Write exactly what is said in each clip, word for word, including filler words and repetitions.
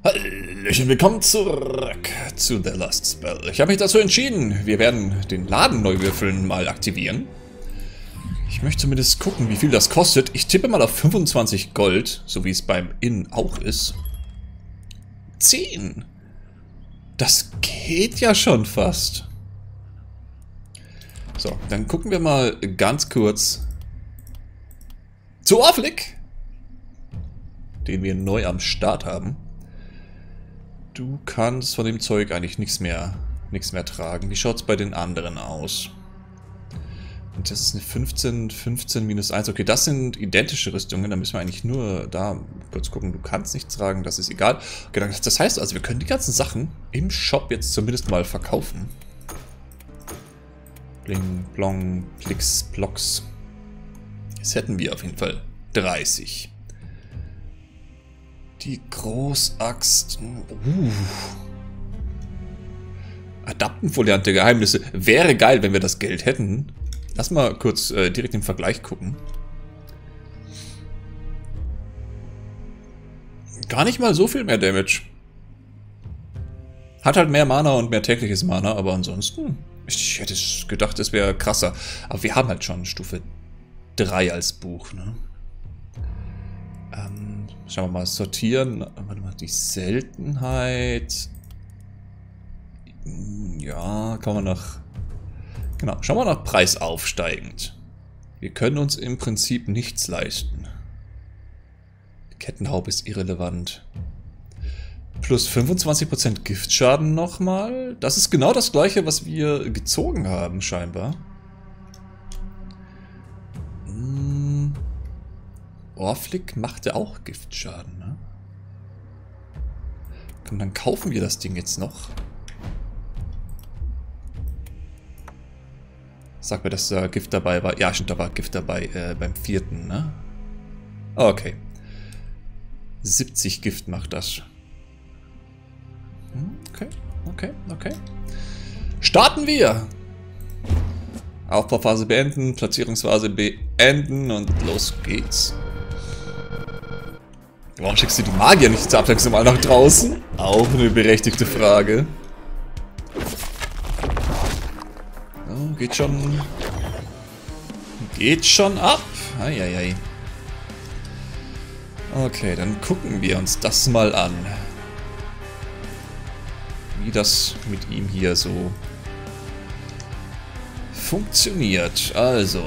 Hallöchen, willkommen zurück zu The Last Spell. Ich habe mich dazu entschieden, wir werden den Laden neu würfeln mal aktivieren. Ich möchte zumindest gucken, wie viel das kostet. Ich tippe mal auf fünfundzwanzig Gold, so wie es beim Inn auch ist. zehn. Das geht ja schon fast. So, dann gucken wir mal ganz kurz zu Orflick, den wir neu am Start haben. Du kannst von dem Zeug eigentlich nichts mehr, nichts mehr tragen. Wie schaut es bei den anderen aus? Und das ist eine fünfzehn, fünfzehn minus eins. Okay, das sind identische Rüstungen. Da müssen wir eigentlich nur da kurz gucken. Du kannst nichts tragen, das ist egal. Okay, das heißt also, wir können die ganzen Sachen im Shop jetzt zumindest mal verkaufen. Bling, Blong, Plix, Blocks. Jetzt hätten wir auf jeden Fall dreißig. Die Großaxt. Uh. Adaptenfoliante Geheimnisse. Wäre geil, wenn wir das Geld hätten. Lass mal kurz äh, direkt im Vergleich gucken. Gar nicht mal so viel mehr Damage. Hat halt mehr Mana und mehr tägliches Mana, aber ansonsten... Ich hätte gedacht, es wäre krasser. Aber wir haben halt schon Stufe drei als Buch, ne? Ähm, schauen wir mal, sortieren. Warte mal, die Seltenheit. Ja, kann man nach... Genau, schauen wir nach Preis aufsteigend. Wir können uns im Prinzip nichts leisten. Kettenhaube ist irrelevant. Plus fünfundzwanzig Prozent Giftschaden nochmal. Das ist genau das gleiche, was wir gezogen haben, scheinbar. Hm. Orflick machte auch Giftschaden, ne? Und dann kaufen wir das Ding jetzt noch. Sag mir, dass da Gift dabei war. Ja, stimmt, da war Gift dabei äh, beim vierten, ne? Okay. siebzig Gift macht das. Okay, okay, okay. Starten wir! Aufbauphase beenden, Platzierungsphase beenden und los geht's. Warum schickst du die Magier nicht zur Abwechslung mal nach draußen? Auch eine berechtigte Frage. Oh, geht schon... Geht schon ab. Eieiei. Okay, dann gucken wir uns das mal an. Wie das mit ihm hier so funktioniert. Also.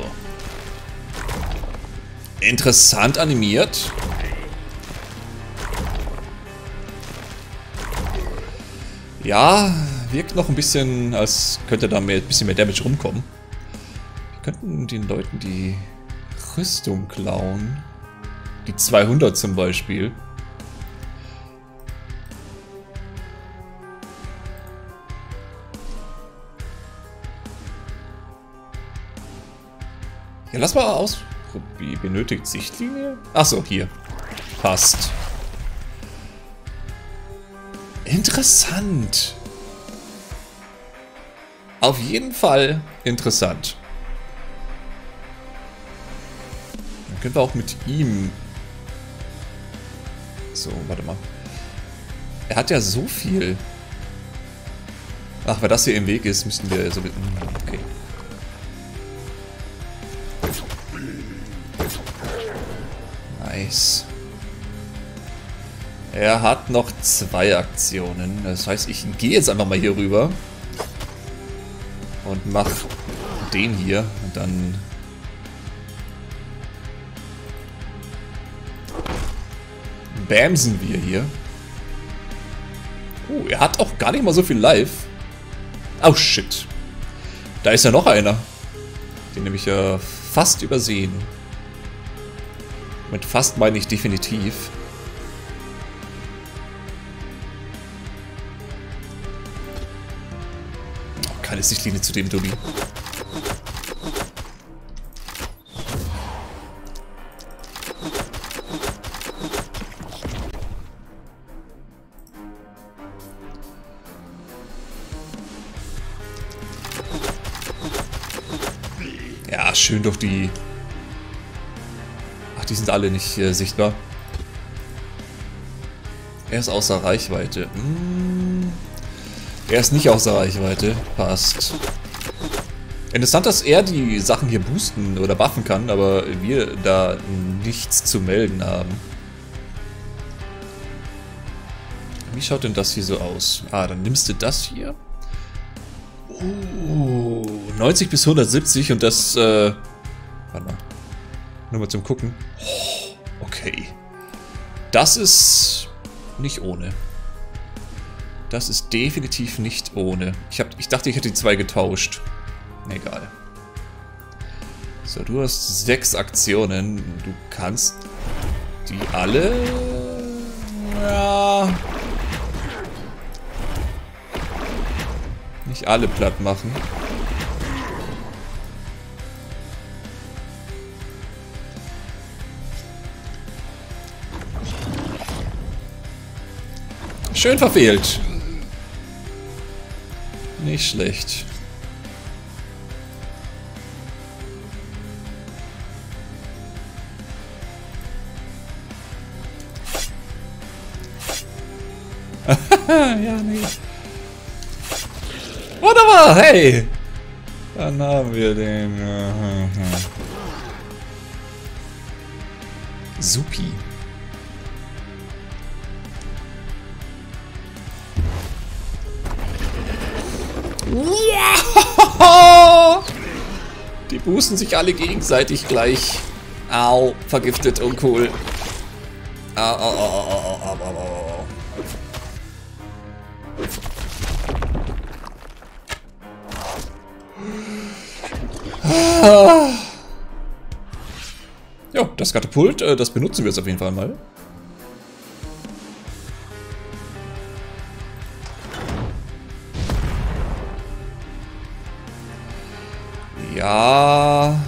Interessant animiert. Ja, wirkt noch ein bisschen, als könnte da mehr, ein bisschen mehr Damage rumkommen. Wir könnten den Leuten die Rüstung klauen. Die zweihundert zum Beispiel. Ja, lass mal ausprobieren. Benötigt Sichtlinie? Achso, hier. Passt. Interessant. Auf jeden Fall interessant. Dann können wir auch mit ihm... So, warte mal. Er hat ja so viel. Ach, weil das hier im Weg ist, müssen wir so... Okay. Nice. Er hat noch zwei Aktionen. Das heißt, ich gehe jetzt einfach mal hier rüber. Und mach den hier. Und dann... Bamsen wir hier. Oh, er hat auch gar nicht mal so viel Life. Oh, shit. Da ist ja noch einer. Den habe ich ja fast übersehen. Mit fast meine ich definitiv. Oh, keine Sichtlinie zu dem Dulli. Ja, schön durch die... Ach, die sind alle nicht äh, sichtbar. Er ist außer Reichweite. Hm. Er ist nicht außer Reichweite. Passt. Interessant, dass er die Sachen hier boosten oder buffen kann, aber wir da nichts zu melden haben. Wie schaut denn das hier so aus? Ah, dann nimmst du das hier. Oh, neunzig bis hundertsiebzig und das, äh... warte mal. Nur mal zum Gucken. Oh, okay. Das ist nicht ohne. Das ist definitiv nicht ohne. Ich, hab, ich dachte, ich hätte die zwei getauscht. Egal. So, du hast sechs Aktionen. Du kannst die alle... Ja... nicht alle platt machen. Schön verfehlt. Nicht schlecht. Ja, nee. Wunderbar, hey! Dann haben wir den... Supi. Die boosten sich alle gegenseitig gleich. Au, vergiftet, uncool. Au, au, au, au, au, au, au. Ja, das Katapult, das benutzen wir jetzt auf jeden Fall mal. Ja.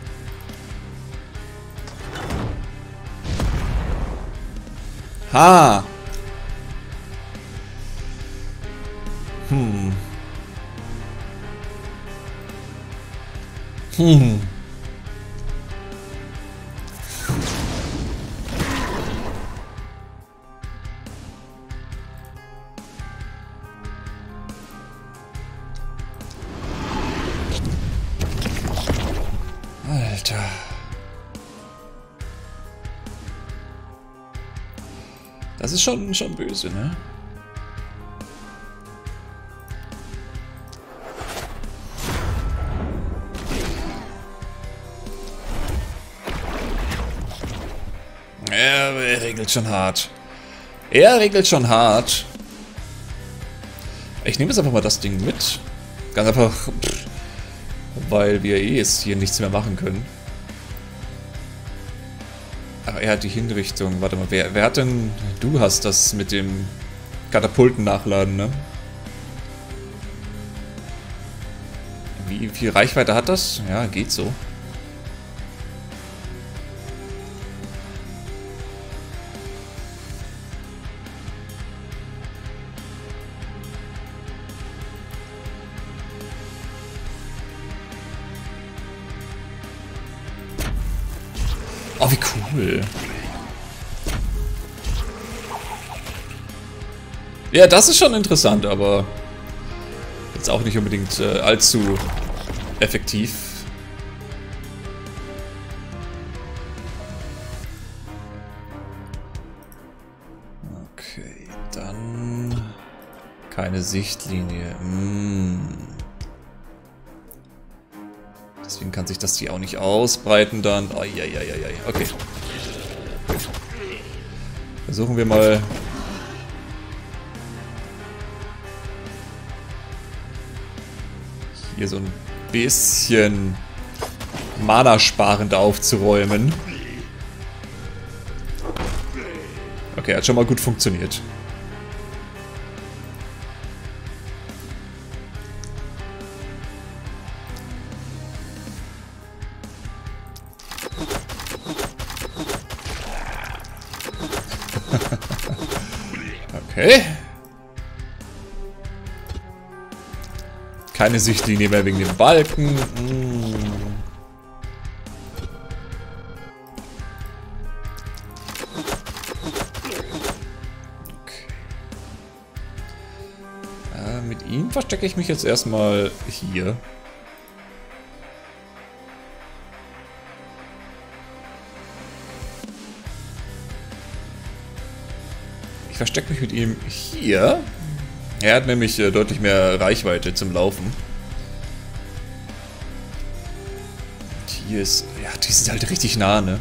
Ha. Hm. Hm. Alter. Das ist schon, schon böse, ne? Er, er regelt schon hart. Er regelt schon hart. Ich nehme jetzt einfach mal das Ding mit. Ganz einfach, pff, weil wir eh jetzt hier nichts mehr machen können. Ach, er hat die Hinrichtung. Warte mal, wer, wer hat denn... Du hast das mit dem Katapulten nachladen, ne? Wie viel Reichweite hat das? Ja, geht so. Oh, wie cool. Ja, das ist schon interessant, aber jetzt auch nicht unbedingt äh, allzu effektiv. Okay, dann keine Sichtlinie. Hm. Deswegen kann sich das hier auch nicht ausbreiten dann. Oh, ja, ja, ja, ja. Okay. Versuchen wir mal. Hier so ein bisschen Mana-sparend aufzuräumen. Okay, hat schon mal gut funktioniert. Okay. Keine Sichtlinie mehr wegen dem Balken. Mm. mit ihm verstecke ich mich jetzt erstmal hier. Ich verstecke mich mit ihm hier. Er hat nämlich äh, deutlich mehr Reichweite zum Laufen. Und hier ist... Ja, die sind halt richtig nah, ne?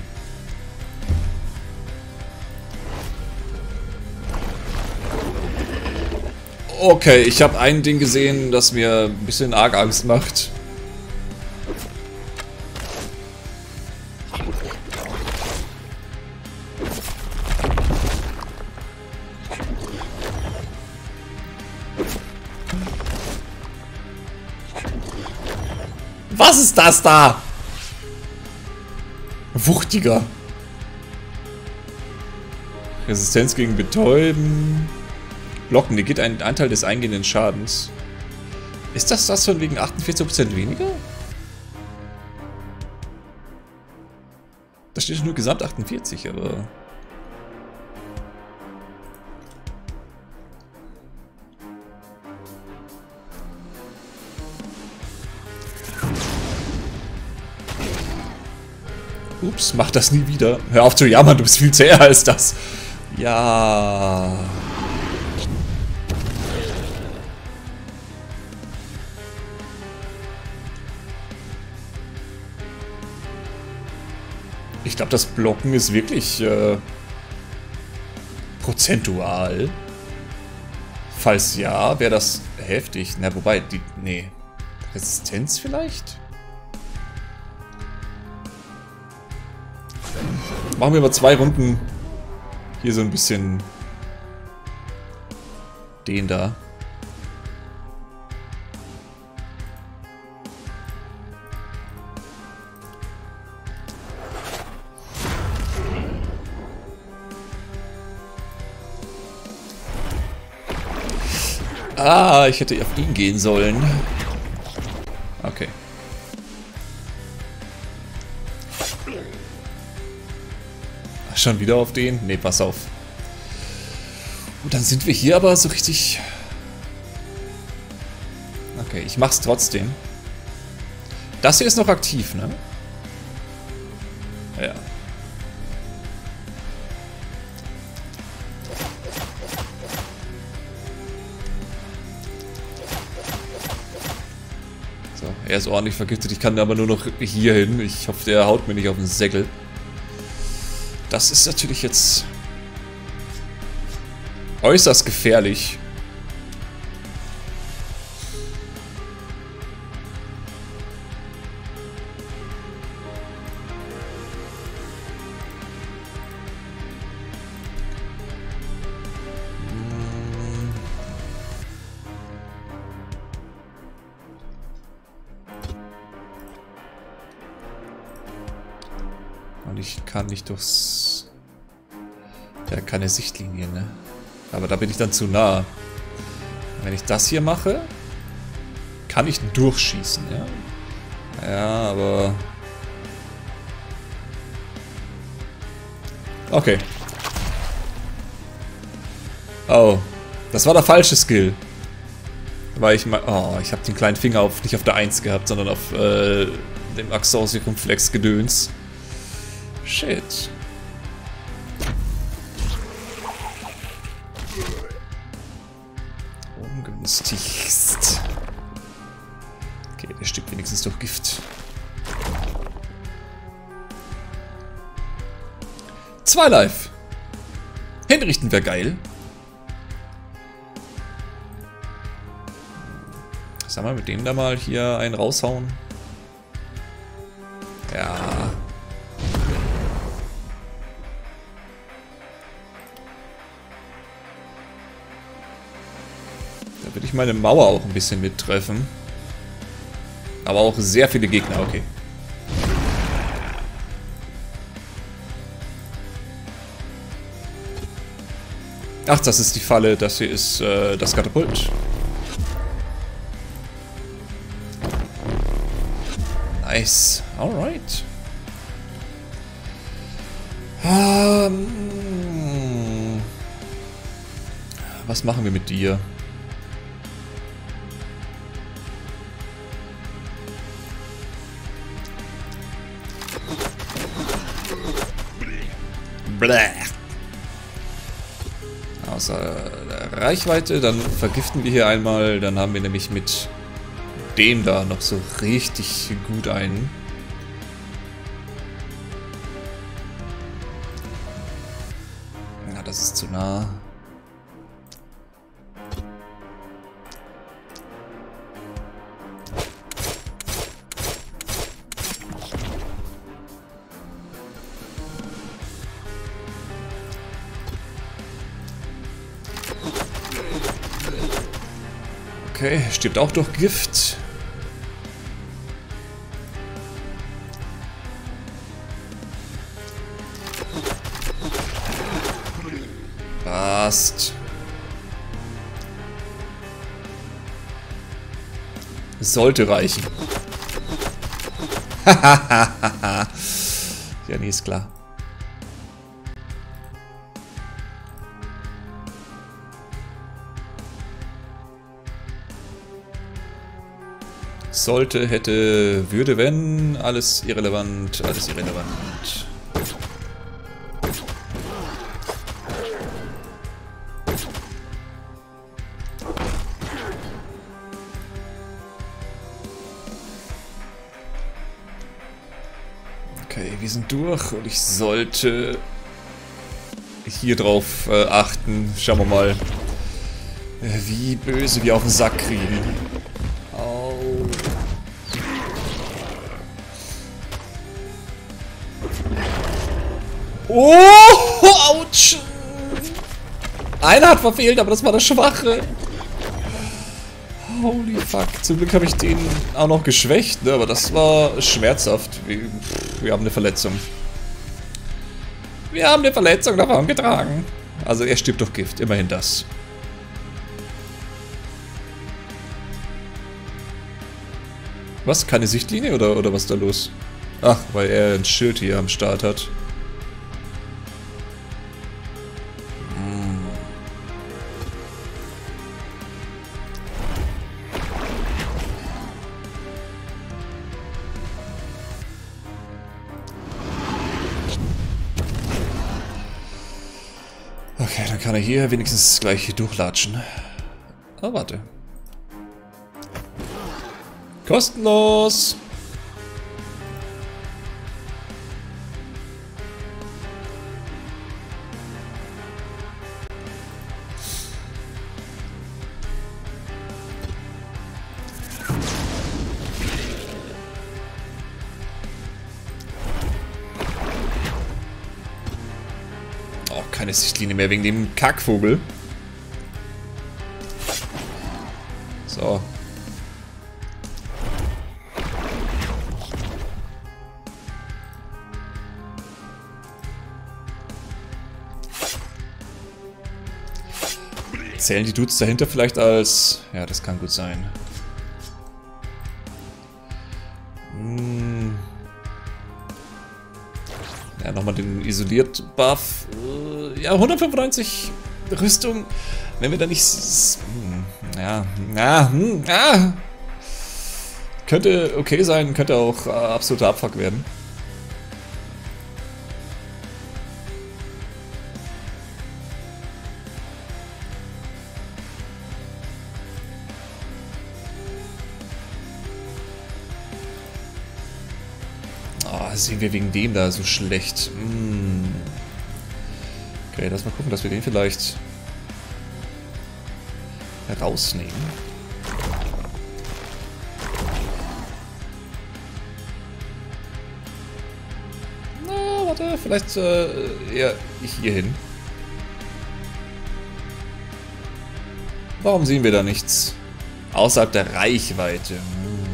Okay, ich habe ein Ding gesehen, das mir ein bisschen arg Angst macht. Was ist das da? Wuchtiger. Resistenz gegen Betäuben. Blocken, negiert einen Anteil des eingehenden Schadens. Ist das das von wegen achtundvierzig Prozent weniger? Da steht nur Gesamt achtundvierzig, aber... Ups, mach das nie wieder. Hör auf zu jammern, du bist viel zäher als das. Ja... Ich glaube, das Blocken ist wirklich äh, prozentual. Falls ja, wäre das heftig. Na, wobei, die... Nee. Resistenz vielleicht? Machen wir mal zwei Runden. Hier so ein bisschen... Den da. Ah, ich hätte auf ihn gehen sollen. Okay. Ach, schon wieder auf den? Ne, pass auf. Gut, dann sind wir hier aber so richtig... Okay, ich mach's trotzdem. Das hier ist noch aktiv, ne? Ja. Er ist ordentlich vergiftet, ich kann aber nur noch hier hin. Ich hoffe, der haut mir nicht auf den Säckel. Das ist natürlich jetzt äußerst gefährlich. Und ich kann nicht durchs... Ja, keine Sichtlinie, ne? Aber da bin ich dann zu nah. Wenn ich das hier mache, kann ich durchschießen, ja? Ja, aber... Okay. Oh. Das war der falsche Skill. Weil ich mal... Oh, ich habe den kleinen Finger auf, nicht auf der eins gehabt, sondern auf äh, dem Axor-Circumflex Gedöns. Shit. Ungünstigst. Okay, der stirbt wenigstens durch Gift. Zwei Life. Hinrichten wäre geil. Sag mal, mit dem da mal hier einen raushauen. Ja. Da will ich meine Mauer auch ein bisschen mittreffen. Aber auch sehr viele Gegner, okay. Ach, das ist die Falle, das hier ist äh, das Katapult. Nice, alright. Um, was machen wir mit dir? Bläh. Außer der Reichweite, dann vergiften wir hier einmal. Dann haben wir nämlich mit dem da noch so richtig gut einen. Na, das ist zu nah. Okay, stirbt auch durch Gift. Passt. Sollte reichen. Ja, nee, ist klar. Sollte, hätte, würde, wenn, alles irrelevant, alles irrelevant. Okay, wir sind durch und ich sollte hier drauf äh, achten. Schauen wir mal, wie böse wir auf den Sack kriegen. Oh, ouch! Einer hat verfehlt, aber das war der Schwache. Holy fuck. Zum Glück habe ich den auch noch geschwächt, ne? Aber das war schmerzhaft. Wir, wir haben eine Verletzung. Wir haben eine Verletzung davon getragen. Also er stirbt durch Gift, immerhin das. Was? Keine Sichtlinie oder, oder was ist da los? Ach, weil er ein Schild hier am Start hat. Okay, dann kann er hier wenigstens gleich durchlatschen. Ah, warte. Kostenlos! Keine Sichtlinie mehr wegen dem Kackvogel. So. Zählen die Dudes dahinter vielleicht als... Ja, das kann gut sein. Hm. Ja, nochmal den Isoliert-Buff. Ja, hundertfünfundneunzig Rüstung. Wenn wir da nicht... Ja, ja, ja. Könnte okay sein, könnte auch äh, absoluter Abfuck werden. Oh, sehen wir wegen dem da so schlecht. Mm. Okay, lass mal gucken, dass wir den vielleicht herausnehmen. Na, warte, vielleicht äh, eher hier hin. Warum sehen wir da nichts? Außerhalb der Reichweite. Hm.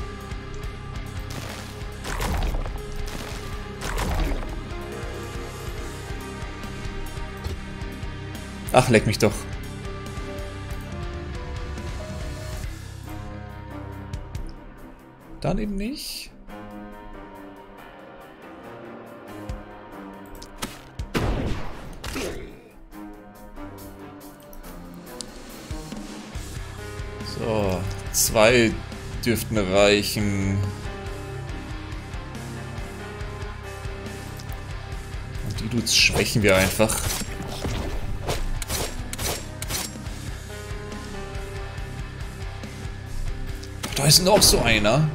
Ach, leck mich doch. Dann eben nicht. So, zwei dürften reichen. Und die Dudes schwächen wir einfach. Da ist noch so einer.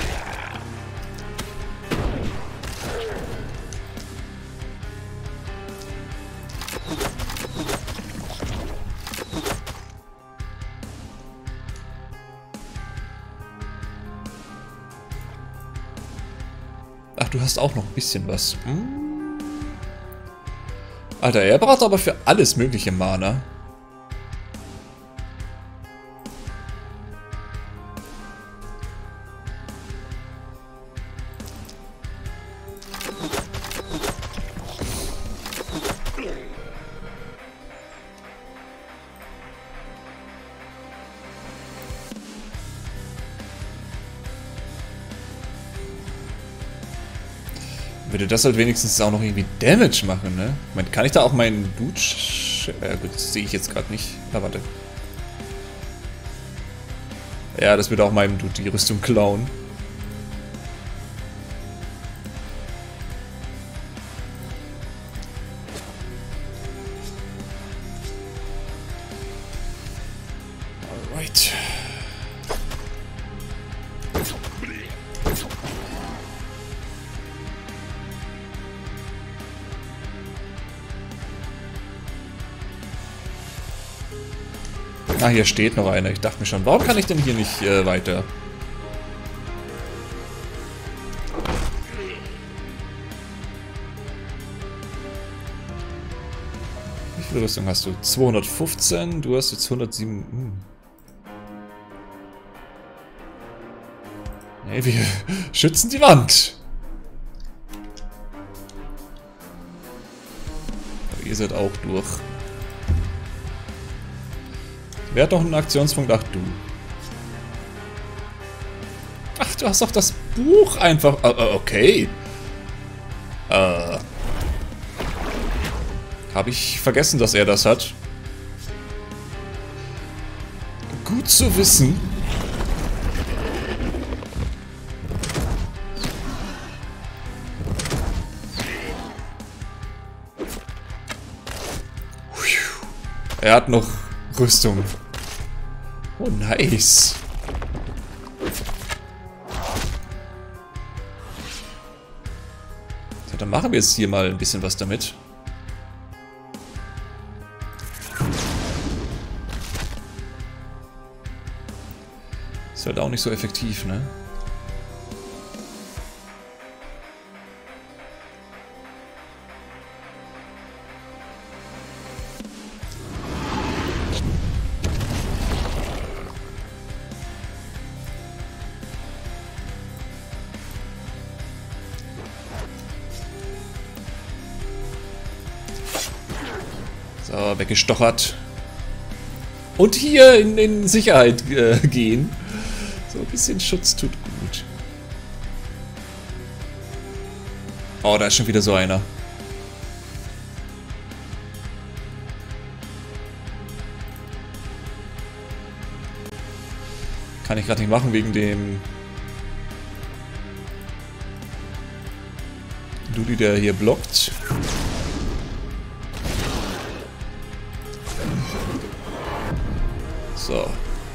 Ach, du hast auch noch ein bisschen was. Hm. Alter, er braucht aber für alles mögliche Mana. Würde das halt wenigstens auch noch irgendwie Damage machen, ne? Ich meine, kann ich da auch meinen Dude... Äh, gut, das sehe ich jetzt gerade nicht. Na, warte. Ja, das würde auch meinem Dude die Rüstung klauen. Alright. Ah, hier steht noch einer. Ich dachte mir schon, warum kann ich denn hier nicht äh, weiter? Wie viel Rüstung hast du? zweihundertfünfzehn, du hast jetzt hundertsieben. Hm. Hey, wir schützen die Wand. Aber ihr seid auch durch. Wer hat noch einen Aktionspunkt? Ach, du. Ach, du hast doch das Buch einfach... Uh, okay. Äh... Habe ich vergessen, dass er das hat. Gut zu wissen. Er hat noch Rüstung. Oh, nice. So, dann machen wir jetzt hier mal ein bisschen was damit. Ist halt auch nicht so effektiv, ne? So, weggestochert. Und hier in, in Sicherheit äh, gehen. So ein bisschen Schutz tut gut. Oh, da ist schon wieder so einer. Kann ich gerade nicht machen wegen dem Dude, der hier blockt. So.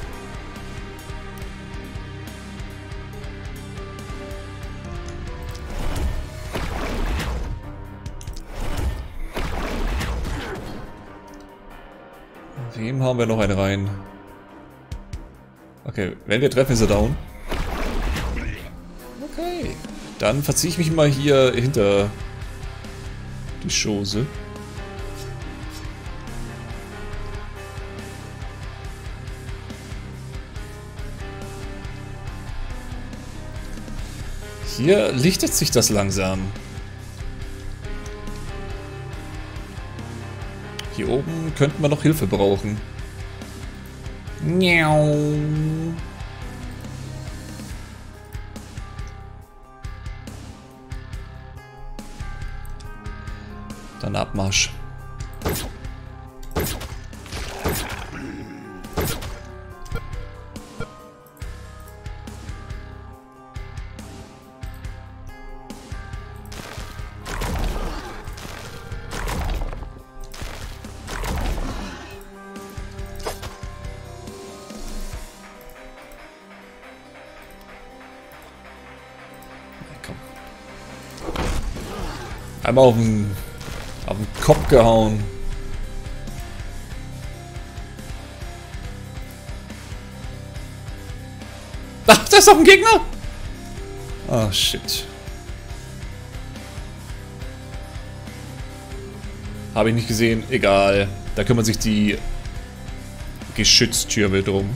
Wem haben wir noch einen rein? Okay, wenn wir treffen, ist er down. Okay. Dann verziehe ich mich mal hier hinter die Chose. Hier lichtet sich das langsam. Hier oben könnten wir noch Hilfe brauchen. Miau. Dann Abmarsch. Einmal auf den, auf den Kopf gehauen. Ach, da ist noch ein Gegner! Ah, shit. Habe ich nicht gesehen. Egal. Da kümmern sich die Geschütztürme drum.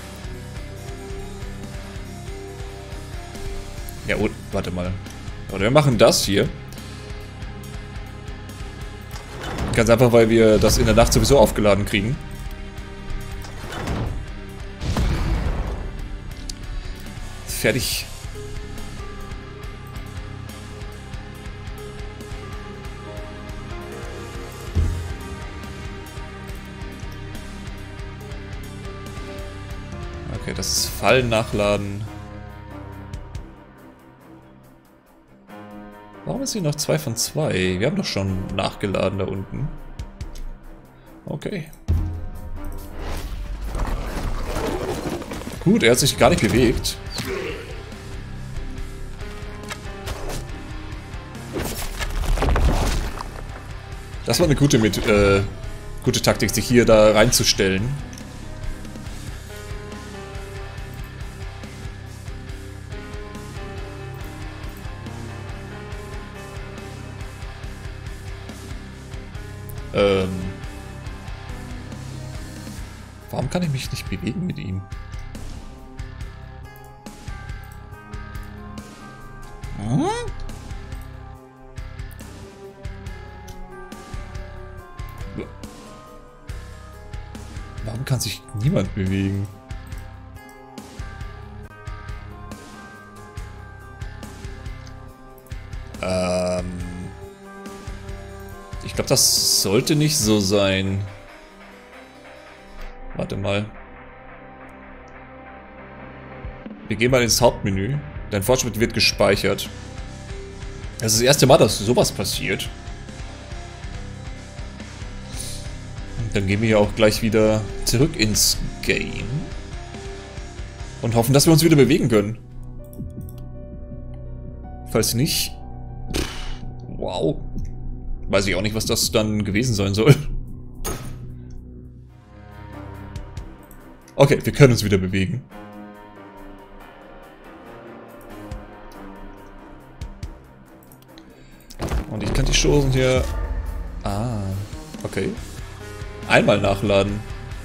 Ja, und, warte mal. Oder wir machen das hier. Ganz einfach, weil wir das in der Nacht sowieso aufgeladen kriegen. Fertig. Okay, das ist Fallen nachladen. Warum ist hier noch zwei von zwei? Wir haben doch schon nachgeladen da unten. Okay. Gut, er hat sich gar nicht bewegt. Das war eine gute, mit, äh, gute Taktik, sich hier da reinzustellen. Ähm. Warum kann ich mich nicht bewegen mit ihm? Hm? Warum kann sich niemand bewegen? Ähm. Ich glaube, das sollte nicht so sein. Warte mal. Wir gehen mal ins Hauptmenü. Dein Fortschritt wird gespeichert. Das ist das erste Mal, dass sowas passiert. Dann gehen wir ja auch gleich wieder zurück ins Game. Und hoffen, dass wir uns wieder bewegen können. Falls nicht... Wow. Weiß ich auch nicht, was das dann gewesen sein soll. Okay, wir können uns wieder bewegen. Und ich kann die Chosen hier... Ah, okay. Einmal nachladen.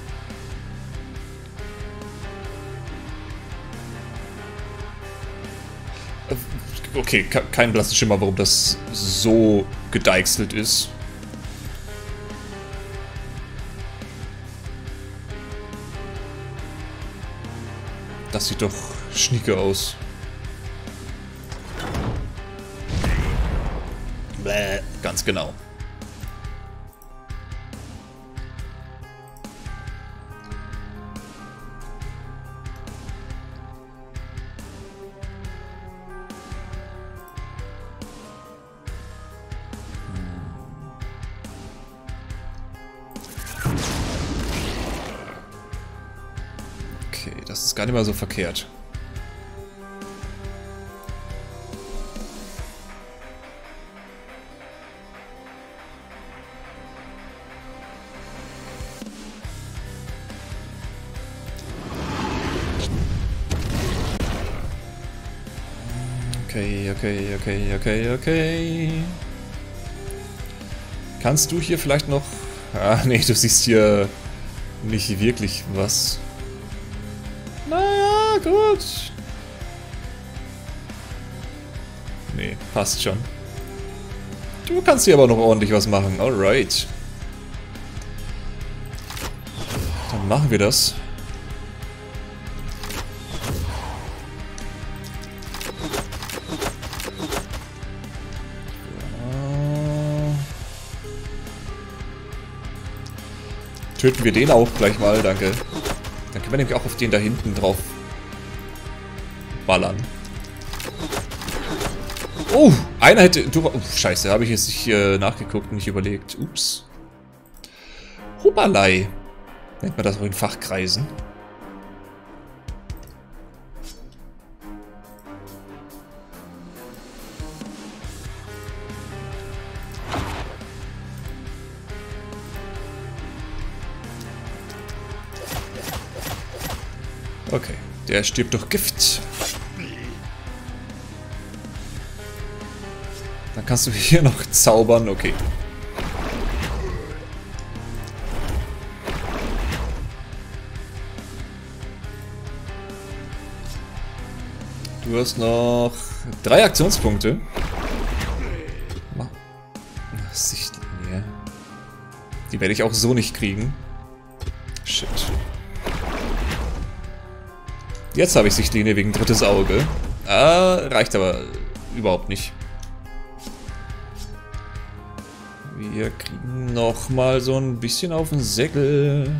Okay, kein blassen Schimmer, warum das so gedeichselt ist. Das sieht doch schnieke aus. Bläh, ganz genau. Okay, das ist gar nicht mal so verkehrt. Okay, okay, okay, okay, okay. Kannst du hier vielleicht noch... Ah, nee, du siehst hier nicht wirklich was. Naja, gut. Nee, passt schon. Du kannst hier aber noch ordentlich was machen. Alright. Dann machen wir das. Töten wir den auch gleich mal, danke. Dann können wir nämlich auch auf den da hinten drauf ballern. Oh, einer hätte... Du, oh, scheiße, habe ich jetzt nicht äh, nachgeguckt und nicht überlegt. Ups. Hupperlei. Nennt man das auch in Fachkreisen. Okay, der stirbt durch Gift. Dann kannst du hier noch zaubern, okay. Du hast noch drei Aktionspunkte. Sichtlinie. Die werde ich auch so nicht kriegen. Shit. Jetzt habe ich Sichtlinie wegen drittes Auge. Ah, reicht aber überhaupt nicht. Wir kriegen noch mal so ein bisschen auf den Säckel.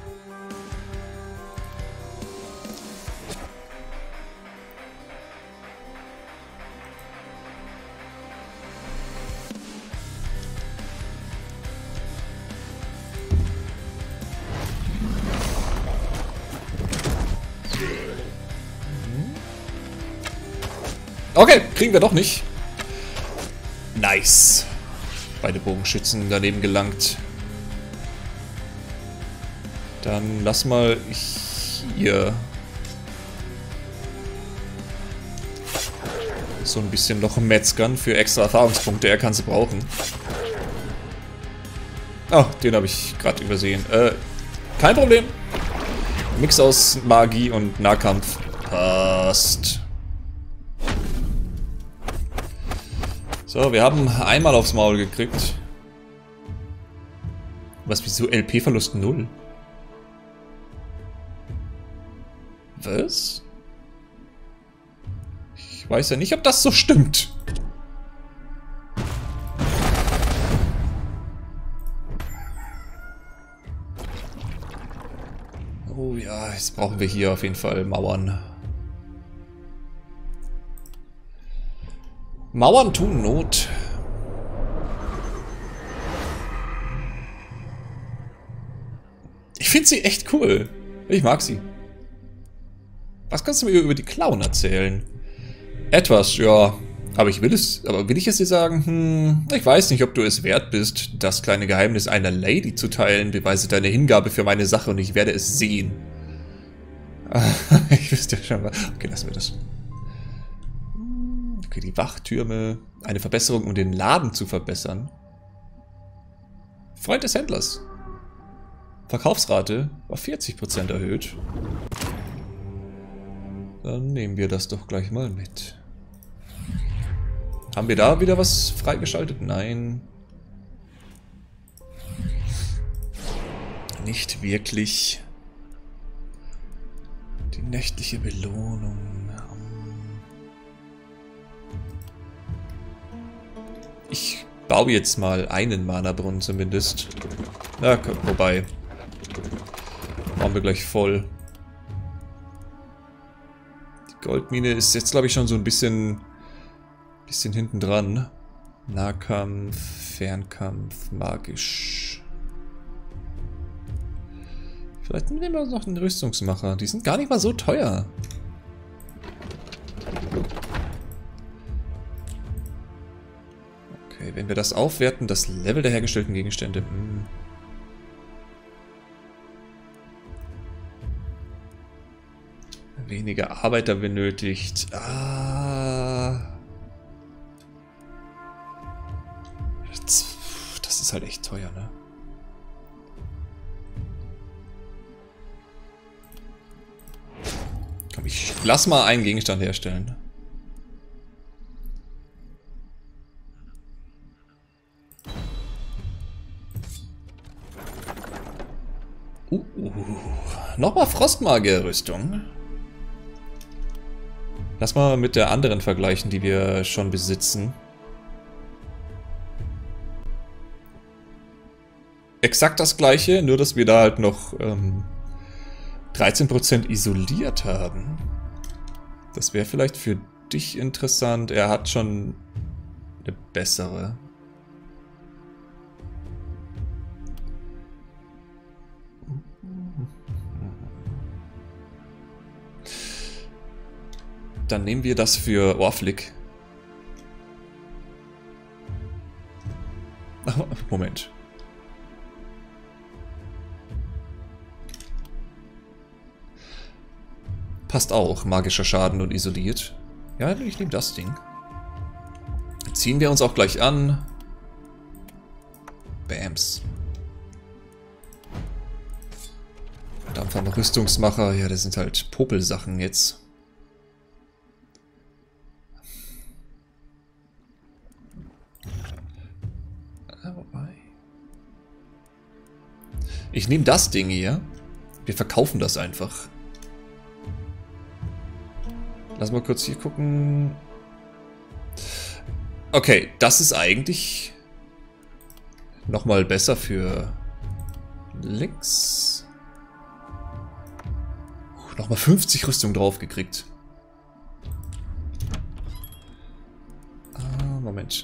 Okay, kriegen wir doch nicht. Nice. Beide Bogenschützen daneben gelangt. Dann lass mal hier so ein bisschen noch metzgern für extra Erfahrungspunkte. Er kann sie brauchen. Oh, den habe ich gerade übersehen. Äh, kein Problem. Mix aus Magie und Nahkampf. Passt. So, wir haben einmal aufs Maul gekriegt. Was, wieso L P-Verlust null? Was? Ich weiß ja nicht, ob das so stimmt. Oh ja, jetzt brauchen wir hier auf jeden Fall Mauern. Mauern tun Not. Ich finde sie echt cool. Ich mag sie. Was kannst du mir über die Klauen erzählen? Etwas, ja. Aber ich will es, aber will ich es dir sagen? Hm, ich weiß nicht, ob du es wert bist, das kleine Geheimnis einer Lady zu teilen. Beweise deine Hingabe für meine Sache und ich werde es sehen. Ich wüsste ja schon mal. Okay, lassen wir das. Okay, die Wachtürme. Eine Verbesserung, um den Laden zu verbessern. Freund des Händlers. Verkaufsrate war vierzig Prozent erhöht. Dann nehmen wir das doch gleich mal mit. Haben wir da wieder was freigeschaltet? Nein. Nicht wirklich. Die nächtliche Belohnung. Ich baue jetzt mal einen Mana-Brunnen zumindest. Ja, wobei. Machen wir gleich voll. Die Goldmine ist jetzt, glaube ich, schon so ein bisschen, bisschen hinten dran. Nahkampf, Fernkampf, magisch. Vielleicht nehmen wir noch einen Rüstungsmacher. Die sind gar nicht mal so teuer. Okay, wenn wir das aufwerten, das Level der hergestellten Gegenstände. Hm. Weniger Arbeiter benötigt. Ah. Das ist halt echt teuer, ne? Komm, ich lass mal einen Gegenstand herstellen. Uh, uh, nochmal Frostmagier-Rüstung. Lass mal mit der anderen vergleichen, die wir schon besitzen. Exakt das gleiche, nur dass wir da halt noch ähm, dreizehn Prozent isoliert haben. Das wäre vielleicht für dich interessant. Er hat schon eine bessere. Dann nehmen wir das für Orflick. Moment. Passt auch. Magischer Schaden und isoliert. Ja, ich nehme das Ding. Ziehen wir uns auch gleich an. Bams. Dampfer Rüstungsmacher. Ja, das sind halt Popelsachen jetzt. Ich nehme das Ding hier. Wir verkaufen das einfach. Lass mal kurz hier gucken. Okay, das ist eigentlich nochmal besser für links. Nochmal fünfzig Rüstung drauf gekriegt. Ah, Moment.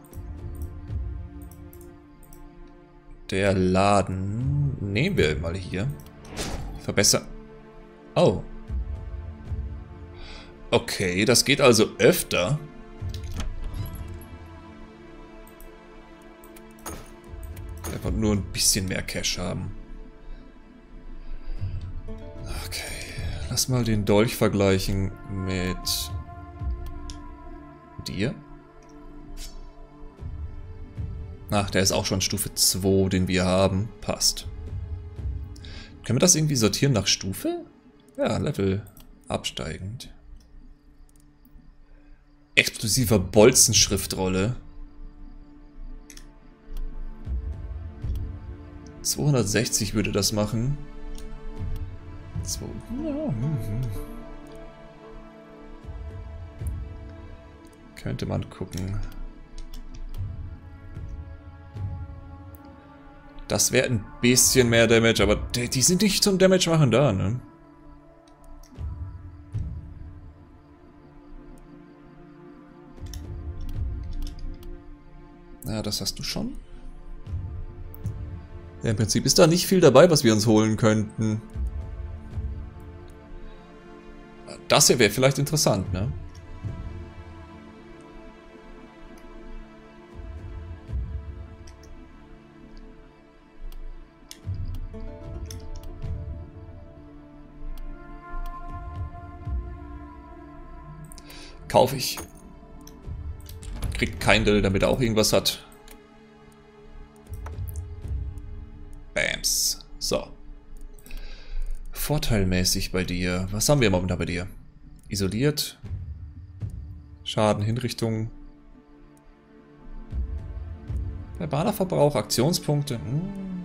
Der Laden nehmen wir mal hier. Verbessern. Oh. Okay, das geht also öfter. Einfach nur ein bisschen mehr Cash haben. Okay. Lass mal den Dolch vergleichen mit dir. Ach, der ist auch schon Stufe zwei, den wir haben. Passt. Können wir das irgendwie sortieren nach Stufe? Ja, Level absteigend. Explosiver Bolzenschriftrolle. zweihundertsechzig würde das machen. zwei. Ja, mhm. Könnte man gucken. Das wäre ein bisschen mehr Damage, aber die, die sind nicht zum Damage machen da, ne? Ja, das hast du schon. Ja, im Prinzip ist da nicht viel dabei, was wir uns holen könnten. Das hier wäre vielleicht interessant, ne? Kaufe ich. Kriegt Kindle, damit er auch irgendwas hat. Bams. So. Vorteilmäßig bei dir. Was haben wir momentan bei dir? Isoliert. Schaden, Hinrichtung. Verbaler Verbrauch, Aktionspunkte. Hm.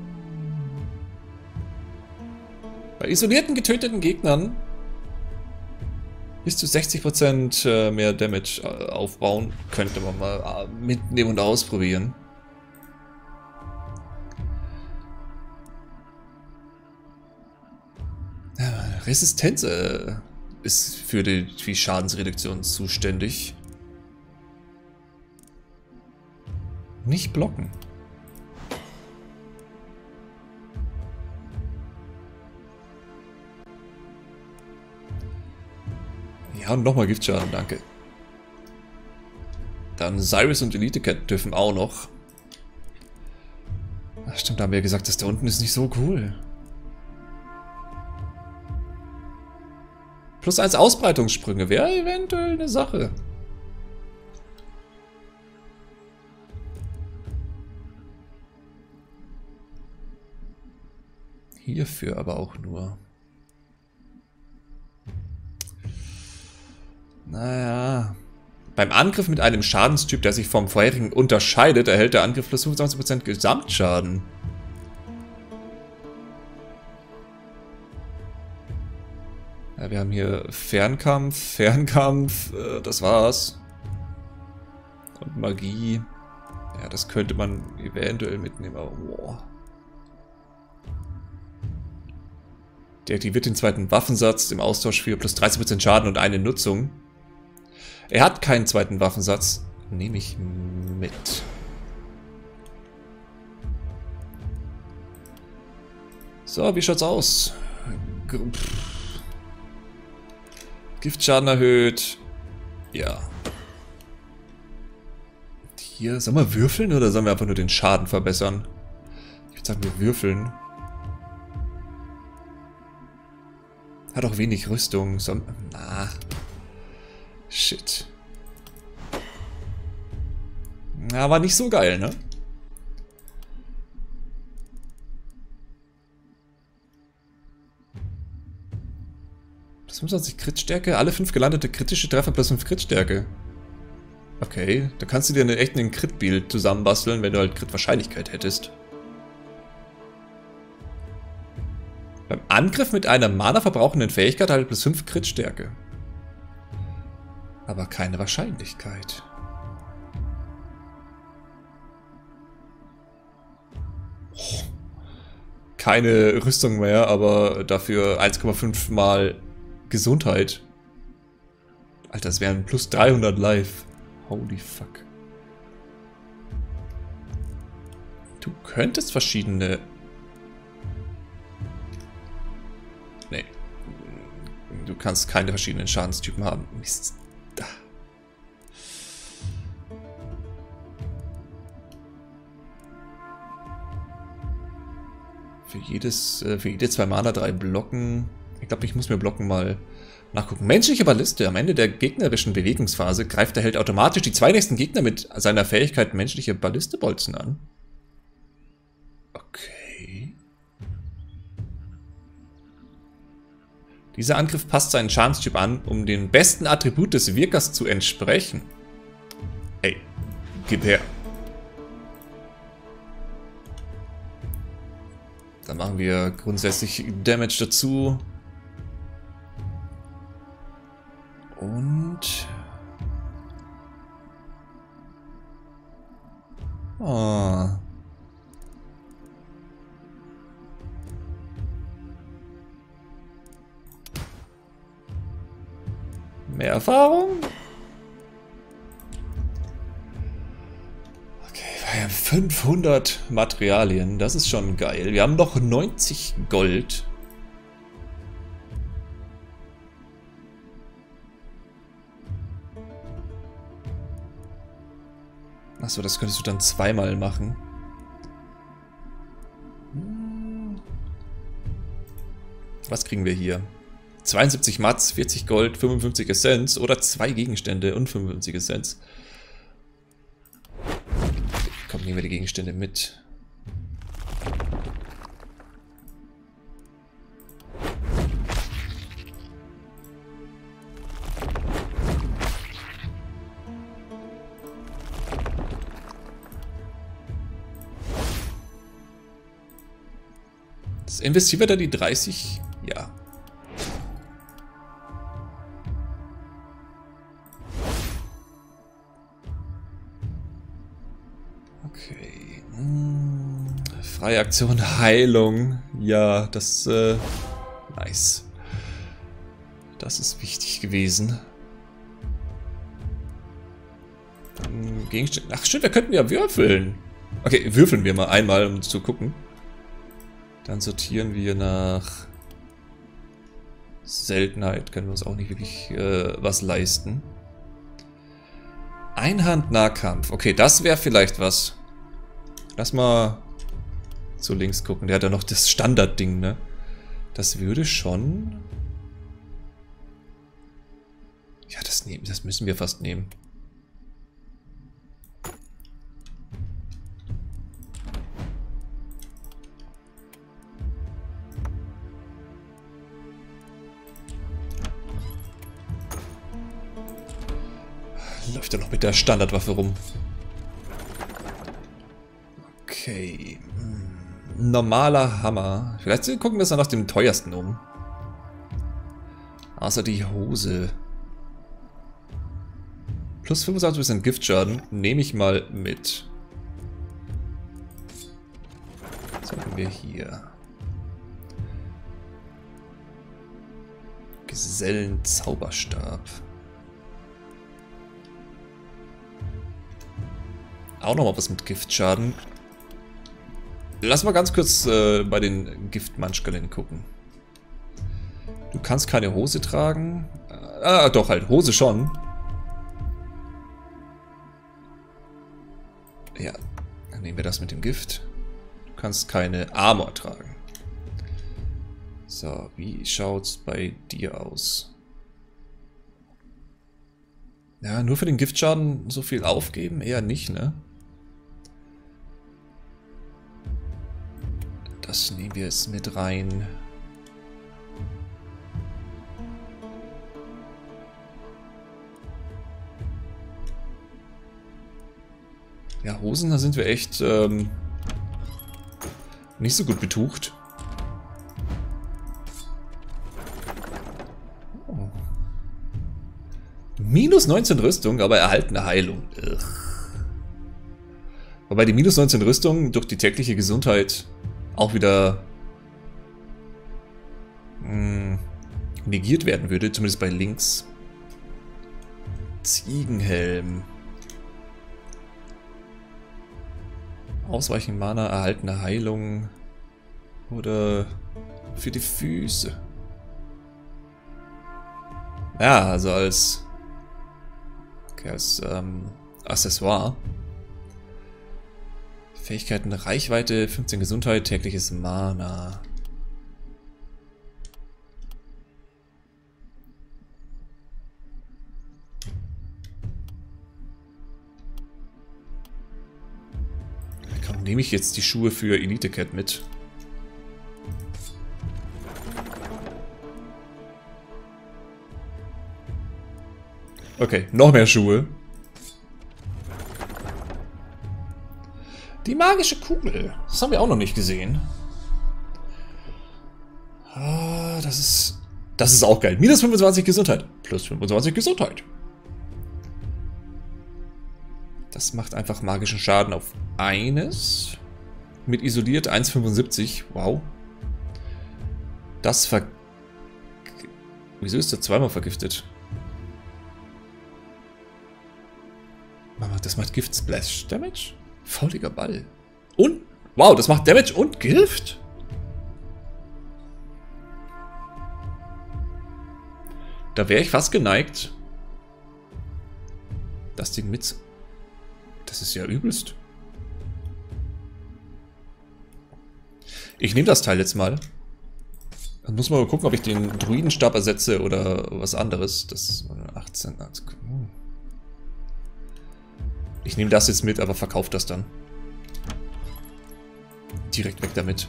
Bei isolierten, getöteten Gegnern bis zu sechzig Prozent mehr Damage aufbauen. Könnte man mal mitnehmen und ausprobieren. Resistenz äh, ist für die, die Schadensreduktion zuständig. Nicht blocken. Ja, und nochmal Giftschaden, danke. Dann Cyrus und Elite Cat dürfen auch noch. Ach, stimmt, da haben wir ja gesagt, das da unten ist nicht so cool. Plus eins Ausbreitungssprünge wäre eventuell eine Sache. Hierfür aber auch nur. Naja. Beim Angriff mit einem Schadenstyp, der sich vom vorherigen unterscheidet, erhält der Angriff plus fünfundzwanzig Prozent Gesamtschaden. Ja, wir haben hier Fernkampf, Fernkampf, äh, das war's. Und Magie. Ja, das könnte man eventuell mitnehmen, aber boah. Deaktiviert den zweiten Waffensatz im Austausch für plus dreißig Prozent Schaden und eine Nutzung. Er hat keinen zweiten Waffensatz. Nehme ich mit. So, wie schaut's aus? Giftschaden erhöht. Ja. Hier, sollen wir würfeln oder sollen wir einfach nur den Schaden verbessern? Ich würde sagen, wir würfeln. Hat auch wenig Rüstung. So, na. Shit. Na, war nicht so geil, ne? Plus fünfundzwanzig Crit-Stärke. Alle fünf gelandete kritische Treffer plus fünf Crit-Stärke. Okay, da kannst du dir einen echten Crit-Build zusammenbasteln, wenn du halt Crit-Wahrscheinlichkeit hättest. Beim Angriff mit einer Mana verbrauchenden Fähigkeit halt plus fünf Crit-Stärke. Aber keine Wahrscheinlichkeit. Oh. Keine Rüstung mehr, aber dafür eins Komma fünf mal Gesundheit. Alter, das wären plus dreihundert Life. Holy fuck. Du könntest verschiedene... Nee. Du kannst keine verschiedenen Schadenstypen haben. Mist. Da. Für jedes, für jede zwei Mana drei Blocken. Ich glaube, ich muss mir Blocken mal nachgucken. Menschliche Balliste. Am Ende der gegnerischen Bewegungsphase greift der Held automatisch die zwei nächsten Gegner mit seiner Fähigkeit menschliche Ballistebolzen an. Okay. Dieser Angriff passt seinen Schadenstyp an, um dem besten Attribut des Wirkers zu entsprechen. Ey, gib her. Dann machen wir grundsätzlich Damage dazu. Und... Oh. Mehr Erfahrung? Okay, wir haben fünfhundert Materialien. Das ist schon geil. Wir haben noch neunzig Gold. Achso, das könntest du dann zweimal machen. Was kriegen wir hier? zweiundsiebzig Mats, vierzig Gold, fünfundfünfzig Essenz oder zwei Gegenstände und fünfundfünfzig Essenz. Komm, nehmen wir die Gegenstände mit. Investieren wir da die dreißig? Ja. Okay. Hm. Freie Aktion Heilung. Ja, das äh, nice. Das ist wichtig gewesen. Dann Gegenstände. Ach stimmt, wir könnten ja würfeln. Okay, würfeln wir mal einmal, um zu gucken. Dann sortieren wir nach Seltenheit. Können wir uns auch nicht wirklich äh, was leisten. Einhand-Nahkampf. Okay, das wäre vielleicht was. Lass mal zu links gucken. Der hat ja noch das Standardding, ne? Das würde schon... Ja, das, nehmen, das müssen wir fast nehmen. Läuft er noch mit der Standardwaffe rum. Okay. Hm. Normaler Hammer. Vielleicht gucken wir uns dann nach dem teuersten um. Außer die Hose. Plus fünfundzwanzig Prozent Giftschaden. Nehme ich mal mit. Was haben wir hier? Gesellen-Zauberstab. Auch nochmal was mit Giftschaden. Lass mal ganz kurz äh, bei den Giftmanschkalen gucken. Du kannst keine Hose tragen. Ah, doch halt, Hose schon. Ja, dann nehmen wir das mit dem Gift. Du kannst keine Armor tragen. So, wie schaut's bei dir aus? Ja, nur für den Giftschaden so viel aufgeben? Eher nicht, ne? Das nehmen wir jetzt mit rein. Ja, Hosen, da sind wir echt ähm, nicht so gut betucht. Oh. Minus neunzehn Rüstung, aber erhaltene Heilung. Ugh. Wobei die minus neunzehn Rüstung durch die tägliche Gesundheit auch wieder mh, negiert werden würde, zumindest bei links. Ziegenhelm. Ausweichen Mana, erhaltene Heilung oder für die Füße. Ja, also als, okay, als ähm, Accessoire. Fähigkeiten, Reichweite, fünfzehn Gesundheit, tägliches Mana. Komm, nehme ich jetzt die Schuhe für Elite Cat mit. Okay, noch mehr Schuhe. Die magische Kugel. Das haben wir auch noch nicht gesehen. Ah, das ist... Das ist auch geil. Minus fünfundzwanzig Gesundheit. Plus fünfundzwanzig Gesundheit. Das macht einfach magischen Schaden auf eines. Mit isoliert eins Komma fünfundsiebzig. Wow. Das ver... Wieso ist er zweimal vergiftet? Das macht Gift Splash Damage? Fauliger Ball. Und? Wow, das macht Damage und Gift? Da wäre ich fast geneigt, das Ding mit... Das ist ja übelst. Ich nehme das Teil jetzt mal. Dann muss man mal gucken, ob ich den Druidenstab ersetze oder was anderes. Das achtzehn... Ich nehme das jetzt mit, aber verkaufe das dann. Direkt weg damit.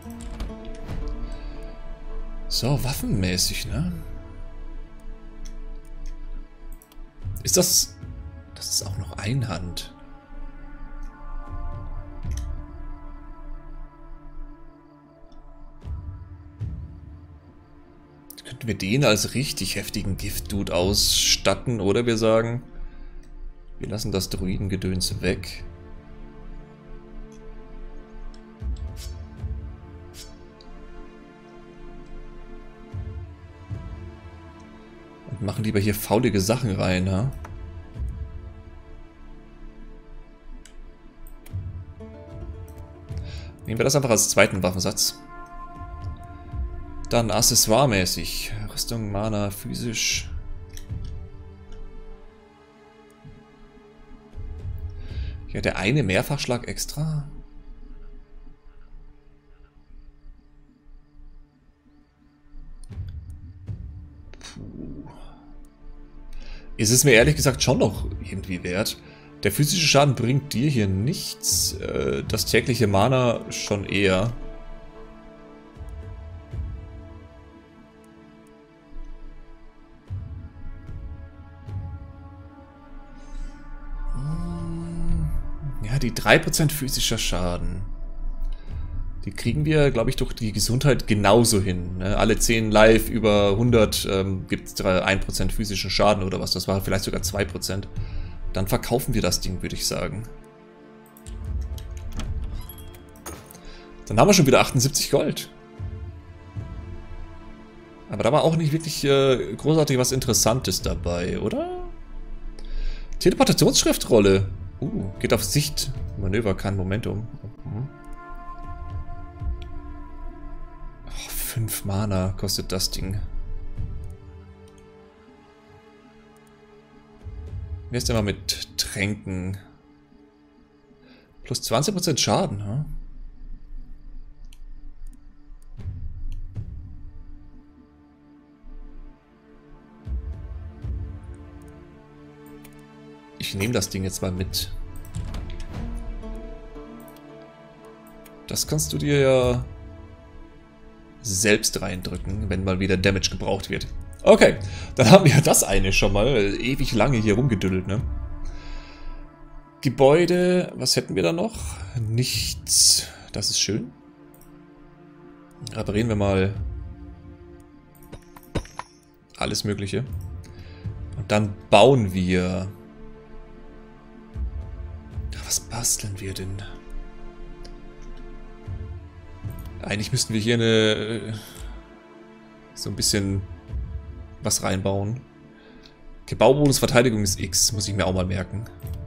So, waffenmäßig, ne? Ist das... Das ist auch noch Einhand. Könnten wir den als richtig heftigen Gift-Dude ausstatten, oder wir sagen... Wir lassen das Druidengedöns weg. Und machen lieber hier faulige Sachen rein, ha? Nehmen wir das einfach als zweiten Waffensatz. Dann accessoiremäßig. Rüstung, Mana, physisch... Ja, der eine Mehrfachschlag extra. Puh. Ist es mir ehrlich gesagt schon noch irgendwie wert. Der physische Schaden bringt dir hier nichts. Das tägliche Mana schon eher. Ja, die drei Prozent physischer Schaden. Die kriegen wir, glaube ich, durch die Gesundheit genauso hin. Ne? Alle zehn live über hundert ähm, gibt es ein Prozent physischen Schaden oder was. Das war vielleicht sogar zwei Prozent. Dann verkaufen wir das Ding, würde ich sagen. Dann haben wir schon wieder achtundsiebzig Gold. Aber da war auch nicht wirklich äh, großartig was Interessantes dabei, oder? Teleportationsschriftrolle. Uh, geht auf Sicht. Manöver kann Momentum. Mhm. Oh, fünf Mana kostet das Ding. Wie ist denn mal mit Tränken? Plus zwanzig Prozent Schaden, ha? Ich nehme das Ding jetzt mal mit. Das kannst du dir ja selbst reindrücken, wenn mal wieder Damage gebraucht wird. Okay, dann haben wir das eine schon mal. Ewig lange hier rumgedüdelt, ne? Gebäude, was hätten wir da noch? Nichts. Das ist schön. Reparieren wir mal alles Mögliche. Und dann bauen wir... Was basteln wir denn? Eigentlich müssten wir hier eine... so ein bisschen was reinbauen. Okay, Baubonus Verteidigung ist X. Muss ich mir auch mal merken.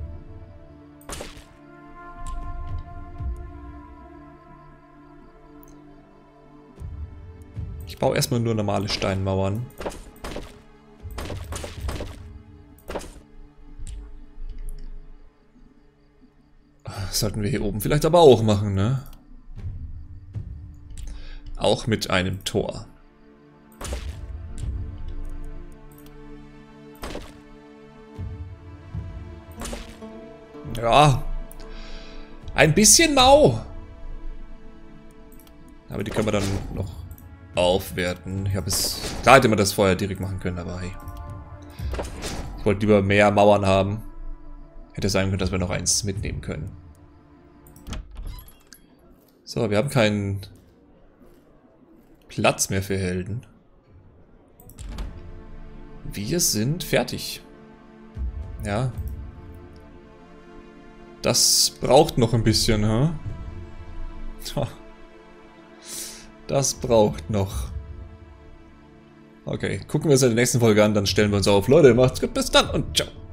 Ich baue erstmal nur normale Steinmauern. Das sollten wir hier oben vielleicht aber auch machen, ne? Auch mit einem Tor. Ja. Ein bisschen mau. Aber die können wir dann noch aufwerten. Ich habe es... Klar hätte man das vorher direkt machen können, aber hey. Ich wollte lieber mehr Mauern haben. Hätte sein können, dass wir noch eins mitnehmen können. So, wir haben keinen Platz mehr für Helden. Wir sind fertig. Ja. Das braucht noch ein bisschen, hä? Huh? Das braucht noch. Okay, gucken wir uns in der nächsten Folge an, dann stellen wir uns auf. Leute, macht's gut, bis dann und ciao.